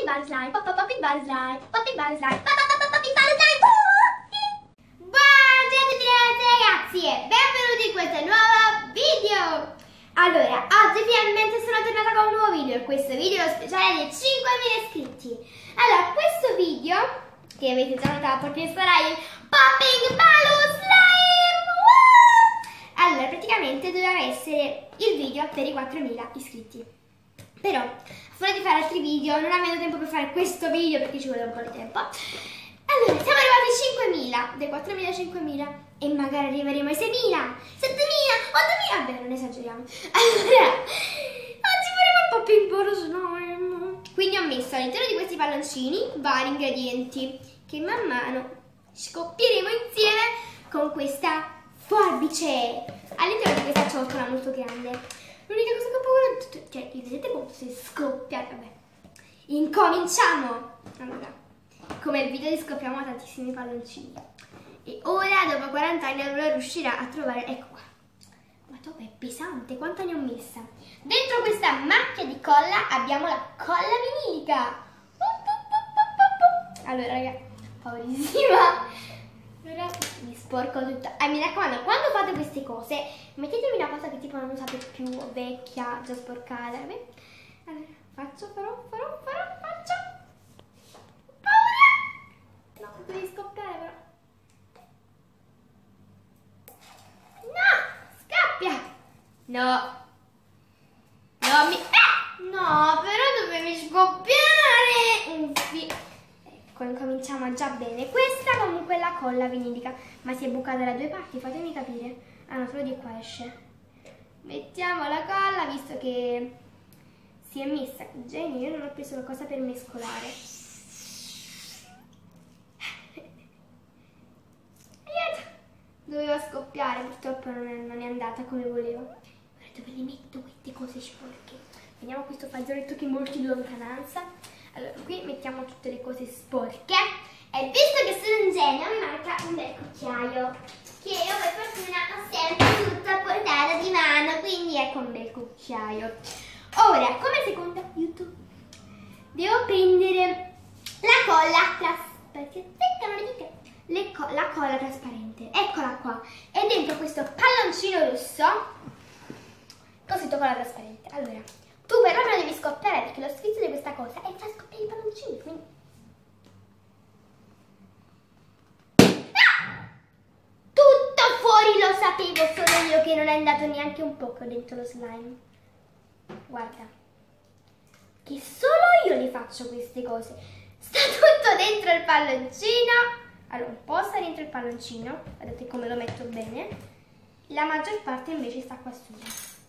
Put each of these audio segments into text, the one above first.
Popping Bunny Slime, Popping Bunny Slime, Popping Bunny Slime, Popping Bunny Slime. Buongiorno ragazzi e benvenuti in questo nuovo video. Allora, oggi finalmente sono tornata con un nuovo video. Questo video è lo speciale dei 5.000 iscritti. Allora, questo video, che avete già notato perché sarà il Popping Bunny Slime. Allora, praticamente doveva essere il video per i 4.000 iscritti. Però, a fuori di fare altri video, non avendo tempo per fare questo video perché ci vuole un po' di tempo. Allora, siamo arrivati a 5.000, dai 4.000 a 5.000 e magari arriveremo ai 6.000, 7.000, 8.000, vabbè non esageriamo. Allora, oggi faremo un Popping Bunny Slime. Quindi ho messo all'interno di questi palloncini vari ingredienti che man mano scoppieremo insieme con questa forbice all'interno di questa ciotola molto grande. L'unica cosa che ho paura è tutto, cioè, vi vedete quanto si scoppia? Vabbè, incominciamo! Allora, come il video scoppiamo tantissimi palloncini. E ora, dopo 40 anni, allora riuscirà a trovare, ecco qua. Ma top, è pesante, quanta ne ho messa? Dentro questa macchia di colla abbiamo la colla vinilica. Allora, raga, paurissima. Allora mi sporco tutta. Mi raccomando, quando fate queste cose, mettetemi una cosa che tipo non usate più, vecchia, già sporcata. Allora, faccio, farò, faccio. Paura! No, devi scoppiare però. No, scappia! No. No, però dovevi scoppiare! Ecco, incominciamo già bene. Questa comunque è la colla vinilica, ma si è bucata da due parti, fatemi capire. Ah no, solo di qua esce. Mettiamo la colla, visto che si è messa. Genio, io non ho preso la cosa per mescolare. Doveva scoppiare, purtroppo non è andata come volevo. Ora dove le metto queste cose sporche? Vediamo questo fazzoletto che è molto in lontananza. Allora, qui mettiamo tutte le cose sporche. E visto che sono un genio, mi manca un bel cucchiaio, che io per fortuna ho sempre tutto a portata di mano, quindi ecco un bel cucchiaio. Ora, come secondo aiuto, devo prendere la colla trasparente. La colla trasparente, eccola qua. E dentro questo palloncino rosso ho scritto colla trasparente. Allora, tu però non devi scoppiare perché lo sfizio di questa cosa è far scoppiare i palloncini, quindi... Ah! Tutto fuori, lo sapevo, solo io che non è andato neanche un poco dentro lo slime. Guarda, che solo io le faccio queste cose. Sta tutto dentro il palloncino. Allora, un po' sta dentro il palloncino, guardate come lo metto bene. La maggior parte invece sta qua sopra.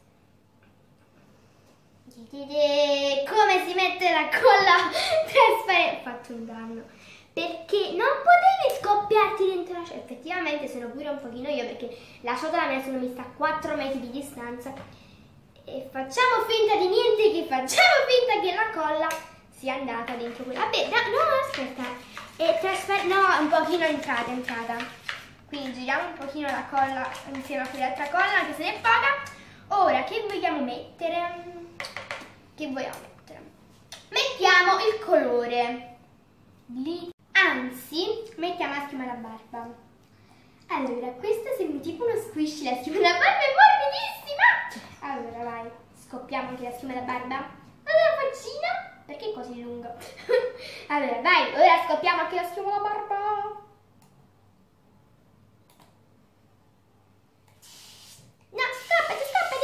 Come si mette la colla trasparente? Ho fatto un danno perché non potevi scoppiarti dentro la ciotola. Effettivamente sono pure un pochino io, perché la ciotola me la sono messa a 4 metri di distanza e facciamo finta di niente, che facciamo finta che la colla sia andata dentro quella. Vabbè, no, aspetta, no, un pochino è entrata. Quindi giriamo un pochino la colla insieme a quell'altra colla, anche se ne è poca. Ora, che vogliamo mettere? Mettiamo il colore lì, anzi mettiamo la schiuma da barba. Allora, questa sembra tipo uno squishy, la schiuma da barba è morbidissima. Allora vai, scoppiamo anche la schiuma da barba. Allora faccina, perché è così lungo? Allora vai, ora scoppiamo anche la schiuma da barba. No, scappati!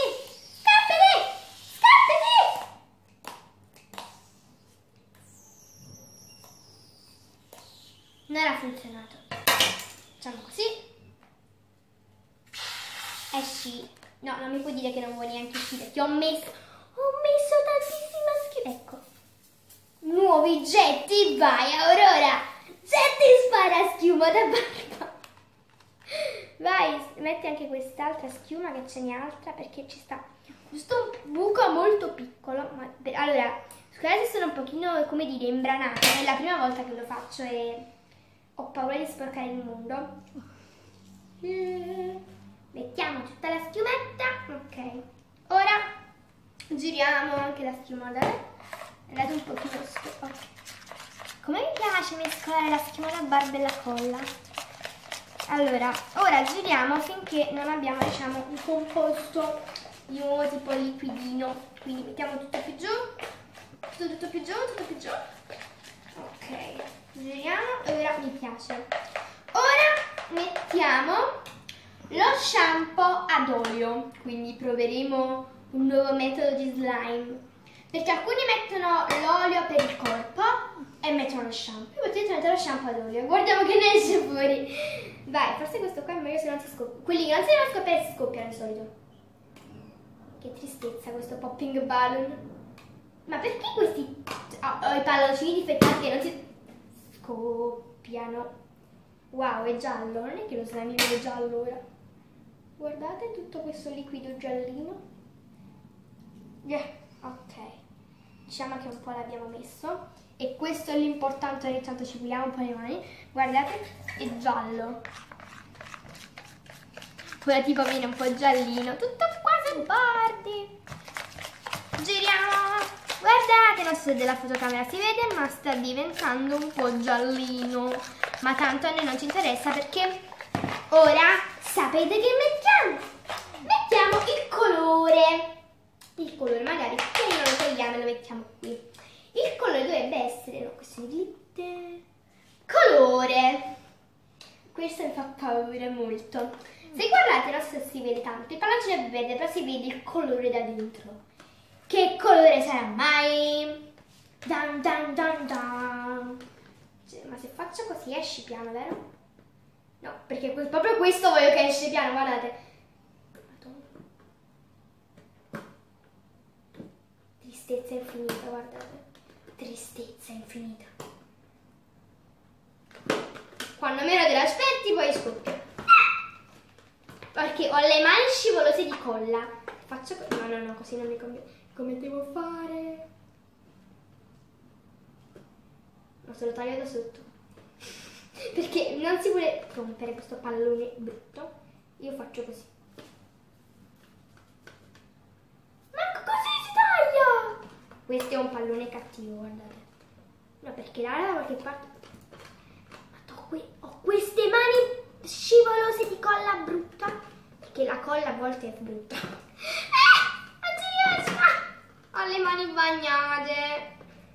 Non ha funzionato. Facciamo così. Esci. No, non mi puoi dire che non vuoi neanche uscire, perché ho messo tantissima schiuma. Ecco. Nuovi getti, vai Aurora. Getti, spara schiuma da barba. Vai, metti anche quest'altra schiuma, che ce n'è altra, perché ci sta giusto un buco molto piccolo. Allora, scusate se sono un pochino, come dire, imbranata. È la prima volta che lo faccio e ho paura di sporcare il mondo. Mettiamo tutta la schiumetta. Ok. Ora giriamo anche la schiuma da me. Andate un pochino piace mescolare la schiuma da barba e la colla. Allora, ora giriamo finché non abbiamo, diciamo, un composto di nuovo tipo liquidino. Quindi mettiamo tutto più giù, tutto più giù, tutto più giù. Ok, giriamo e ora mi piace. Ora mettiamo lo shampoo ad olio, quindi proveremo un nuovo metodo di slime. Perché alcuni mettono l'olio per il corpo e mettono lo shampoo. Io potete mettere lo shampoo ad olio. Guardiamo che ne esce fuori. Vai, forse questo qua è meglio se non si scoppia. Quelli che non si devono scoppiare si scoppiano di solito. Che tristezza questo popping balloon. Ma perché questi i palloncini difettati che non si scoppiano? Wow, è giallo. Non è che lo slime è giallo ora. Guardate tutto questo liquido giallino. Ok. Diciamo che un po' l'abbiamo messo e questo è l'importante, ogni tanto ci puliamo un po' le mani. Guardate, è giallo. Poi tipo viene un po' giallino, tutto qua su bordi. Giriamo. Guardate, non so se della fotocamera si vede, ma sta diventando un po' giallino. Ma tanto a noi non ci interessa perché ora sapete che mettiamo? Mettiamo il colore. Il colore magari se non lo togliamo e lo mettiamo qui. Il colore dovrebbe essere, no, questo è glitter. Colore. Questo mi fa paura molto. Se guardate, non so se si vede tanto, il palloncino è verde, però si vede il colore da dentro. Che colore sarà mai? Dan dan dan dan. Cioè, ma se faccio così esce piano, vero? No, perché proprio questo voglio che esce piano, guardate. Tristezza infinita, guardate. Tristezza infinita. Quando meno te l'aspetti poi scoppia. Perché ho le mani scivolose di colla. Faccio così. No, così non mi conviene. Come devo fare? No, se lo taglio da sotto. Perché non si vuole rompere questo pallone brutto. Io faccio così. Questo è un pallone cattivo, guardate. No, perché là da qualche parte... Ma ho queste mani scivolose di colla brutta. Perché la colla a volte è brutta. Non ci riesco! Ho le mani bagnate.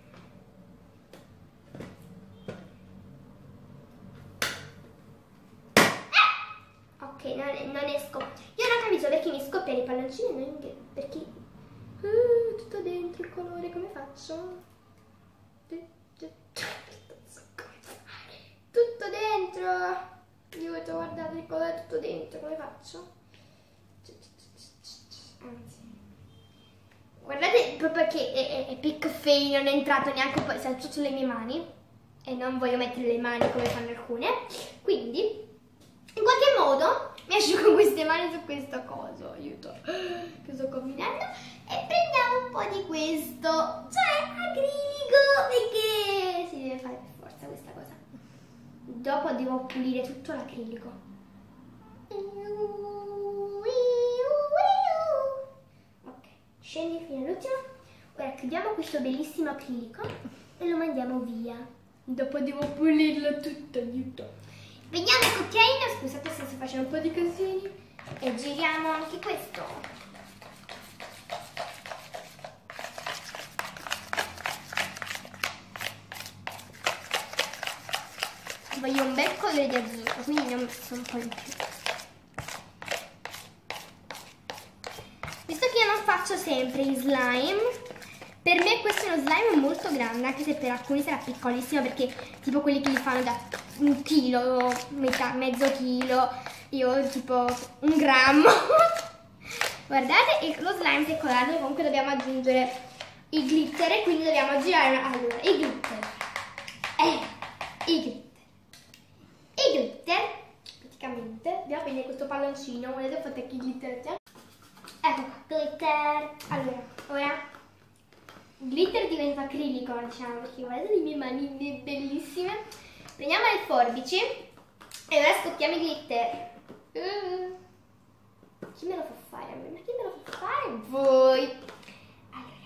Ok, non esco. Io non capisco perché mi scoppiano i palloncini e non perché... tutto dentro il colore, come faccio? Tutto dentro! Aiuto, guardate il colore tutto dentro, come faccio? Anzi. Guardate proprio che è pick fail, non è entrato neanche un po', si è alzato sulle mie mani e non voglio mettere le mani come fanno alcune, quindi in qualche modo mi asciugo queste mani su questo coso, aiuto, che sto combinando, e prendiamo un po' di questo, cioè acrilico, perché si deve fare per forza questa cosa. Dopo devo pulire tutto l'acrilico. Ok, scendi fino all'ultimo. Ora chiudiamo questo bellissimo acrilico e lo mandiamo via. Dopo devo pulirlo tutto, aiuto. Prendiamo il cucchiaino, scusate se sto facendo un po' di casini, e giriamo anche questo. Voglio un bel colore di azzurro, quindi ne ho messo un po' di più. Visto che io non faccio sempre i slime, per me questo è uno slime molto grande, anche se per alcuni sarà piccolissimo, perché tipo quelli che li fanno da 1 chilo, mezzo chilo, io tipo 1 grammo. Guardate, e lo slime si è colato, comunque dobbiamo aggiungere i glitter e quindi dobbiamo girare. Allora, i glitter. I glitter, praticamente, dobbiamo prendere questo palloncino, volete fate anche i glitter. Ecco qua, glitter. Allora, ora il glitter diventa acrilico, diciamo, perché guardate le mie manine bellissime. Prendiamo le forbici e ora scottiamo i glitter. Chi me lo fa fare a me? Ma chi me lo fa fare? Voi! Allora, vai.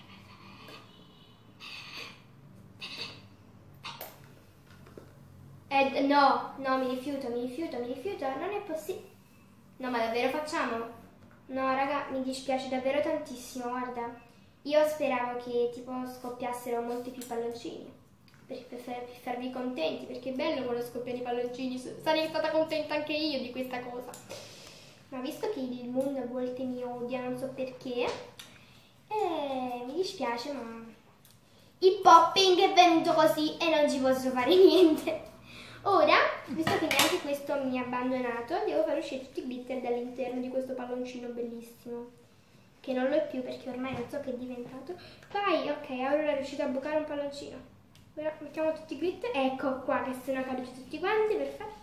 No, mi rifiuto, non è possibile. No, ma davvero facciamo? No, raga, mi dispiace davvero tantissimo, guarda. Io speravo che tipo scoppiassero molti più palloncini per farvi contenti, perché è bello quando scoppiano i palloncini. Sarei stata contenta anche io di questa cosa. Ma visto che il mondo a volte mi odia, non so perché, mi dispiace, ma il popping è venuto così e non ci posso fare niente. Ora, visto che neanche questo mi ha abbandonato, devo far uscire tutti i glitter dall'interno di questo palloncino bellissimo, che non lo è più perché ormai non so che è diventato. Vai, ok, allora è riuscito a bucare un palloncino. Ora mettiamo tutti i glitter, ecco qua che sono caduti tutti quanti, perfetto.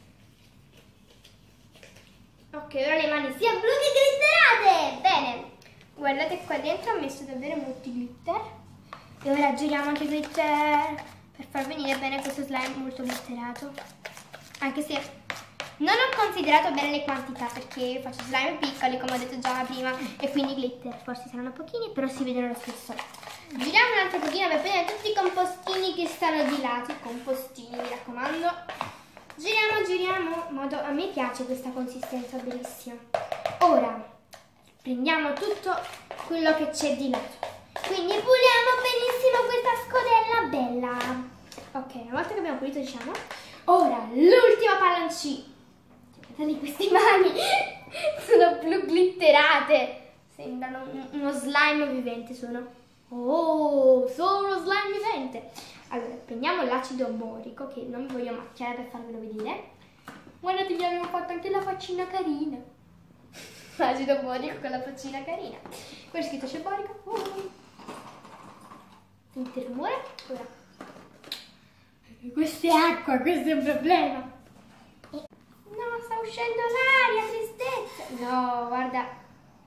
Ok, ora le mani sia blu che glitterate! Bene, guardate qua dentro ho messo davvero molti glitter. E ora giriamo anche il glitter per far venire bene questo slime molto glitterato. Anche se non ho considerato bene le quantità perché io faccio slime piccoli come ho detto già prima e quindi glitter forse saranno pochini, però si vedono lo stesso. Giriamo un altro pochino per vedere tutti i compostini che stanno di lato. Compostini, mi raccomando. Giriamo, a me piace questa consistenza bellissima. Ora prendiamo tutto quello che c'è di lato. Quindi puliamo benissimo questa scodella bella. Ok, una volta che abbiamo pulito diciamo, ora l'ultimo palloncino. Guardate queste mani, sono blu glitterate. Sembrano uno slime vivente sono. Oh, sono uno slime vivente. Allora, prendiamo l'acido borico, che non mi voglio macchiare per farvelo vedere. Guardate, gli avevo fatto anche la faccina carina. L'acido borico con la faccina carina. Qua è scritto c'è borico. Sentite il rumore? Ora. Questa è acqua, questo è un problema. No, sta uscendo l'aria, tristezza. No, guarda.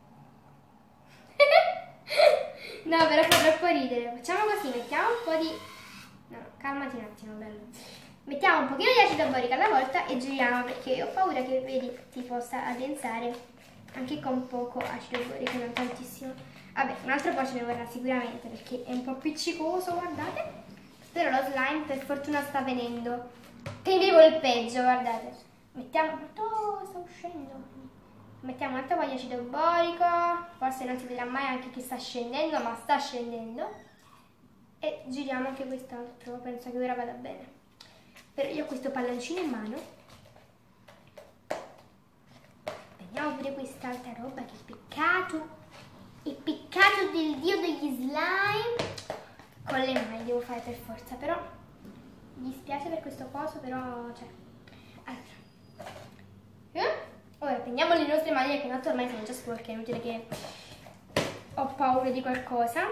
No, però fa troppo ridere. Facciamo così, mettiamo un po' di... No, calmati un attimo, bello. Mettiamo un pochino di acido borico alla volta e giriamo perché ho paura che, vedi, ti possa addensare anche con poco acido borico, non tantissimo. Vabbè, un altro po' ce ne vorrà sicuramente perché è un po' appiccicoso, guardate. Però lo slime per fortuna sta venendo. Temevo il peggio, guardate. Mettiamo... Oh, sta uscendo. Mettiamo un altro po' di acido borico. Forse non si vedrà mai anche che sta scendendo, ma sta scendendo. E giriamo anche quest'altro, penso che ora vada bene. Però io ho questo palloncino in mano. Prendiamo pure quest'altra roba, che peccato. Il peccato del dio degli slime. Con le mani devo fare per forza, però mi dispiace per questo coso, però cioè. Allora. Ora prendiamo le nostre mani, che tanto ormai sono già sporche, è inutile che ho paura di qualcosa.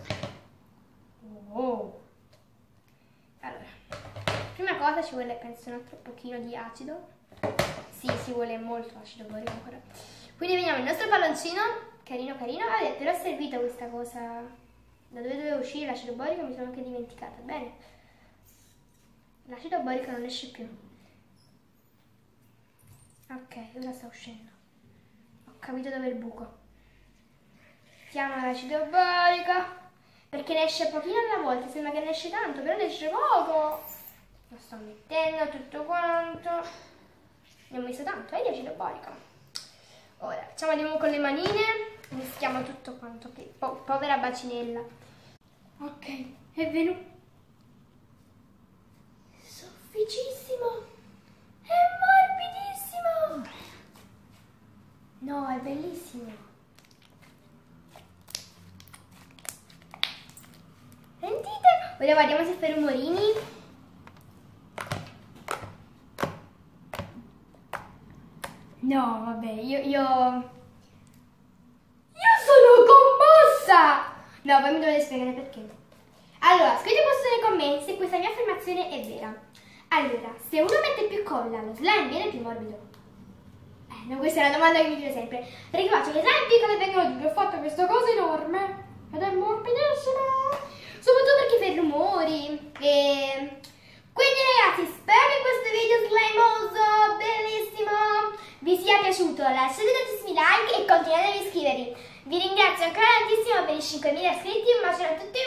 Oh. Allora, prima cosa ci vuole, penso, un altro pochino di acido. Sì, ci vuole molto acido borico ancora. Quindi vediamo il nostro palloncino, carino carino. Vabbè, però è servita questa cosa. Da dove doveva uscire l'acido borico mi sono anche dimenticata. Bene, l'acido borico non esce più. Ok, ora sta uscendo. Ho capito dove è il buco. Mettiamo l'acido borico. Perché ne esce pochino alla volta, sembra che ne esce tanto, però ne esce poco. Lo sto mettendo tutto quanto. Ne ho messo tanto, di acido borico. Ora, facciamo di nuovo con le manine. Mischiamo tutto quanto, che povera bacinella. Ok, è venuto. Sofficissimo. È morbidissimo. No, è bellissimo. Sentite? Ora guardiamo se fa rumorini. No, vabbè, io sono commossa! No, poi mi dovete spiegare perché. Allora, scrivete questo nei commenti se questa mia affermazione è vera. Allora, se uno mette più colla, lo slime viene più morbido? No, questa è una domanda che mi chiedo sempre. Perché faccio le slime piccole vengono più, ho fatto questa cosa enorme ed è morbidissima. Soprattutto perché fa rumori. Quindi ragazzi, spero che questo video slimoso, bellissimo, vi sia piaciuto. Lasciate tantissimi like e continuate ad iscrivervi. Vi ringrazio ancora tantissimo per i 5.000 iscritti. Un bacio a tutti